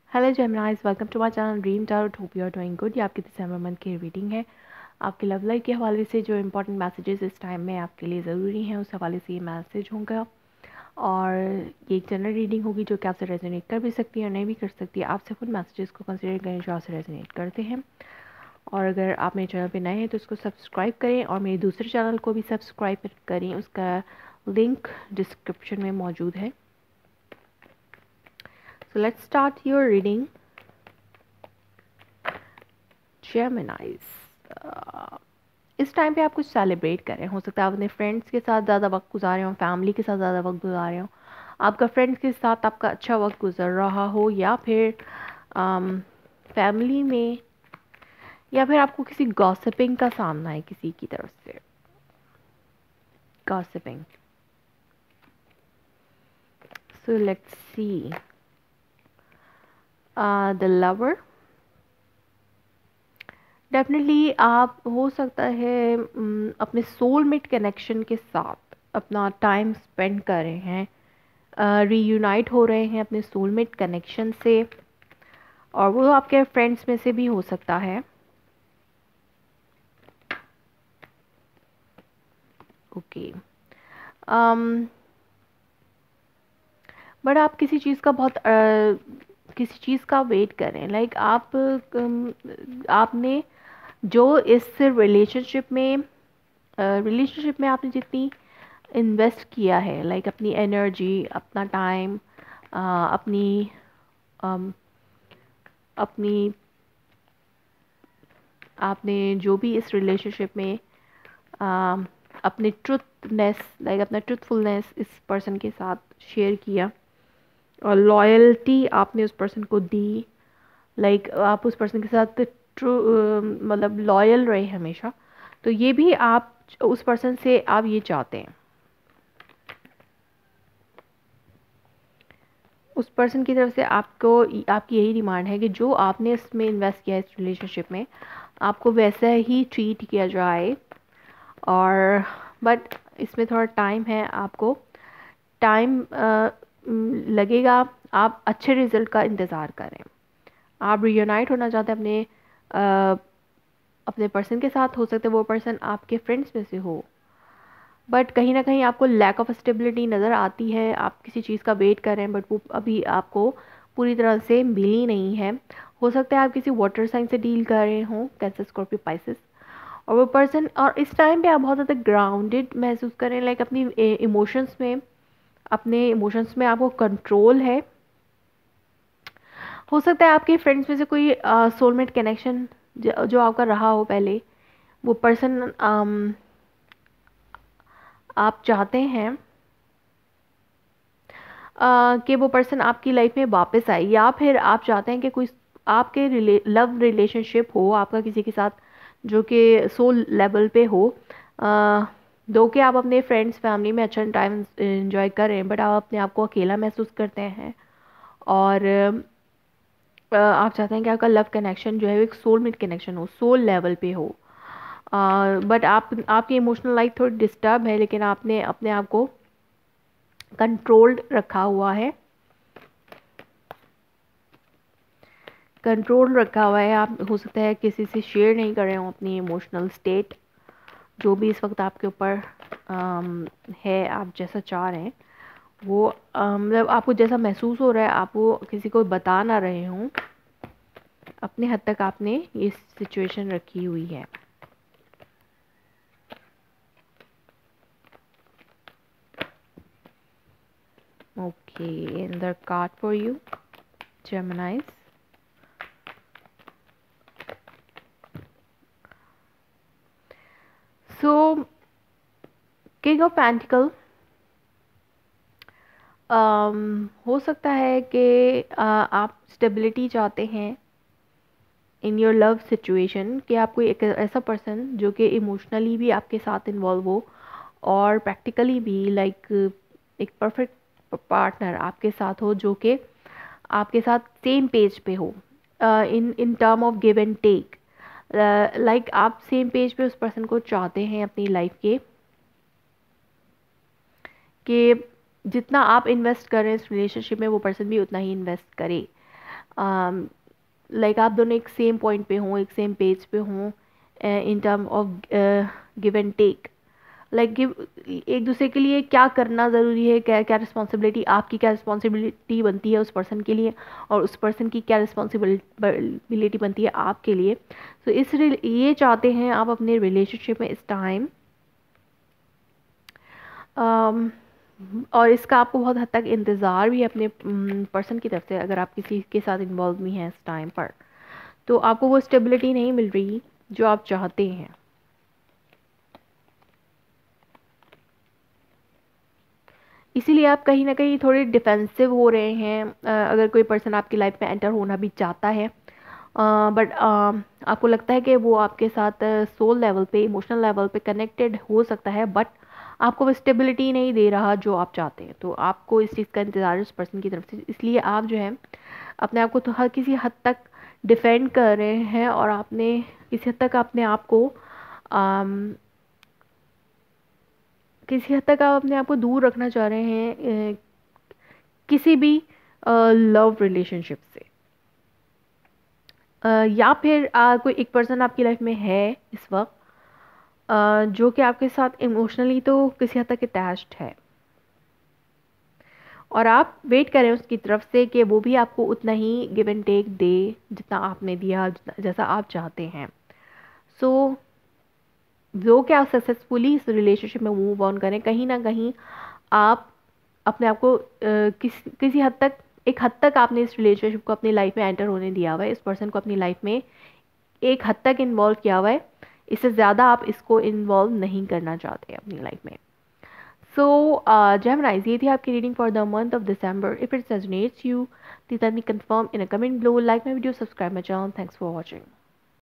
Hello Geminis, welcome to my channel dream tarot. Hope you are doing good. ये आपकी दिसंबर month की reading है। आपके लव लाइफ के हवाले से जो इंपॉर्टेंट मैसेजेस इस टाइम में आपके लिए ज़रूरी हैं उस हवाले से ये मैसेज होगा। और ये एक जनरल रीडिंग होगी जो कि आपसे रेजोनेट कर भी सकती है और नहीं भी कर सकती है। आप सिर्फ उन मैसेजेस को कंसिडर करें जो आपसे रेजोनेट करते हैं। और अगर आप मेरे चैनल पे नए हैं तो उसको सब्सक्राइब करें और मेरे दूसरे चैनल को भी सब्सक्राइब करें। उसका लिंक डिस्क्रिप्शन में मौजूद है। So let's start your reading Geminis. इस टाइम पे आप कुछ सेलिब्रेट करें। हो सकता है आप अपने फ्रेंड्स के साथ ज़्यादा वक्त गुजारे हो, फैमिली के साथ ज़्यादा वक्त गुजारे हो, आपका फ्रेंड्स के साथ आपका अच्छा वक्त गुजर रहा हो, या फिर फैमिली में, या फिर आपको किसी गॉसिपिंग का सामना है किसी की तरफ से। Gossiping. So let's see the lover. Definitely आप हो सकता है अपने सोलमेट कनेक्शन के साथ अपना टाइम स्पेंड कर रहे हैं, रीयूनाइट हो रहे हैं अपने सोलमेट कनेक्शन से, और वो आपके फ्रेंड्स में से भी हो सकता है। ओके। बट आप किसी चीज़ का बहुत किसी चीज़ का वेट करें। लाइक आप आपने जो इस रिलेशनशिप में आपने जितनी इन्वेस्ट किया है, लाइक अपनी एनर्जी, अपना टाइम, अपनी अम, अपनी आपने जो भी इस रिलेशनशिप में अपने ट्रुथनेस, लाइक अपना ट्रुथफुलनेस इस पर्सन के साथ शेयर किया और लॉयल्टी आपने उस पर्सन को दी। लाइक आप उस पर्सन के साथ ट्रू मतलब लॉयल रहे हमेशा। तो ये भी आप उस पर्सन से आप ये चाहते हैं। उस पर्सन की तरफ से आपको आपकी यही डिमांड है कि जो आपने इसमें इन्वेस्ट किया है इस रिलेशनशिप में, आपको वैसा ही ट्रीट किया जाए। और बट इसमें थोड़ा टाइम है, आपको टाइम लगेगा। आप अच्छे रिजल्ट का इंतज़ार करें। आप रियूनाइट होना चाहते हैं अपने पर्सन के साथ। हो सकता है वो पर्सन आपके फ्रेंड्स में से हो, बट कहीं ना कहीं आपको लैक ऑफ स्टेबिलिटी नज़र आती है। आप किसी चीज़ का वेट कर रहे हैं बट वो अभी आपको पूरी तरह से मिली नहीं है। हो सकता है आप किसी वाटर साइन से डील कर रहे हों, कैंसर, स्कॉर्पियो, पाइसेस। और वो पर्सन, और इस टाइम पे आप बहुत ज़्यादा ग्राउंडेड महसूस करें, लाइक अपनी इमोशंस में आपको कंट्रोल है। हो सकता है आपके फ्रेंड्स में से कोई सोलमेट कनेक्शन जो आपका रहा हो पहले, वो पर्सन आप चाहते हैं कि वो पर्सन आपकी लाइफ में वापस आए, या फिर आप चाहते हैं कि कोई आपके लव रिलेशनशिप हो आपका किसी के साथ जो कि सोल लेवल पे हो। दो कि आप अपने फ्रेंड्स फैमिली में अच्छा टाइम एंजॉय करें, बट आप अपने आप को अकेला महसूस करते हैं। और आप चाहते हैं कि आपका लव कनेक्शन जो है एक सोलमेट कनेक्शन हो, सोल लेवल पे हो। बट आपकी इमोशनल लाइफ थोड़ी डिस्टर्ब है, लेकिन आपने अपने आप को कंट्रोल्ड रखा हुआ है। आप हो सकता है किसी से शेयर नहीं कर रहे हो अपनी इमोशनल स्टेट, जो भी इस वक्त आपके ऊपर है, आप जैसा चाह रहे हैं वो, मतलब आपको जैसा महसूस हो रहा है आप वो किसी को बता ना रहे हों। अपने हद तक आपने ये सिचुएशन रखी हुई है। Okay, another card for you, Geminis. So, King of Pentacle, हो सकता है कि आप स्टेबिलिटी चाहते हैं इन योर लव सिचुएशन, कि आप कोई एक ऐसा पर्सन जो कि इमोशनली भी आपके साथ इन्वॉल्व हो और प्रैक्टिकली भी, लाइक एक परफेक्ट पार्टनर आपके साथ हो जो कि आपके साथ सेम पेज पे हो, in in term of give and take. Like आप सेम पेज पे उस पर्सन को चाहते हैं अपनी लाइफ के, कि जितना आप इन्वेस्ट कर रहे हैं इस रिलेशनशिप में वो पर्सन भी उतना ही इन्वेस्ट करे। लाइक आप दोनों एक सेम पॉइंट पे हों, एक सेम पेज पे हों in term of give and take. Like give, एक दूसरे के लिए क्या करना ज़रूरी है, क्या क्या रिस्पॉन्सिबिलिटी, आपकी क्या रिस्पॉन्सिबिलिटी बनती है उस पर्सन के लिए, और उस पर्सन की क्या रिस्पॉन्सिबिलिटी बनती है आपके लिए। तो ये चाहते हैं आप अपने रिलेशनशिप में इस टाइम, और इसका आपको बहुत हद तक इंतज़ार भी है अपने पर्सन की तरफ से। अगर आप किसी के साथ इन्वॉल्व भी हैं इस टाइम पर, तो आपको वो स्टेबिलिटी नहीं मिल रही जो आप चाहते हैं। इसीलिए आप कहीं ना कहीं थोड़े डिफेंसिव हो रहे हैं। अगर कोई पर्सन आपकी लाइफ में एंटर होना भी चाहता है, बट आपको लगता है कि वो आपके साथ सोल लेवल पे, इमोशनल लेवल पे कनेक्टेड हो सकता है, बट आपको वो स्टेबिलिटी नहीं दे रहा जो आप चाहते हैं। तो आपको इस चीज़ का इंतज़ार है उस पर्सन की तरफ से, इसलिए आप जो है अपने आप को तो हर किसी हद तक डिफेंड कर रहे हैं, और आपने किसी हद तक अपने आप को किसी हद तक आप अपने आप को दूर रखना चाह रहे हैं किसी भी लव रिलेशनशिप से। या फिर कोई एक पर्सन आपकी लाइफ में है इस वक्त जो कि आपके साथ इमोशनली तो किसी हद तक अटैच्ड है, और आप वेट करें उसकी तरफ से कि वो भी आपको उतना ही गिव एंड टेक दे जितना आपने दिया, जैसा आप चाहते हैं। सो जो कि आप सक्सेसफुली इस रिलेशनशिप में मूव ऑन करें, कहीं ना कहीं आप अपने आप को किसी हद तक, एक हद तक आपने इस रिलेशनशिप को अपनी लाइफ में एंटर होने दिया हुआ है, इस पर्सन को अपनी लाइफ में एक हद तक इन्वॉल्व किया हुआ है। इससे ज़्यादा आप इसको इन्वॉल्व नहीं करना चाहते अपनी लाइफ में। सो जेमिनाइज, ये थी आपकी reading for the month of December. If it resonates you, please let me confirm in a comment below, like my video, subscribe my channel. Thanks for watching.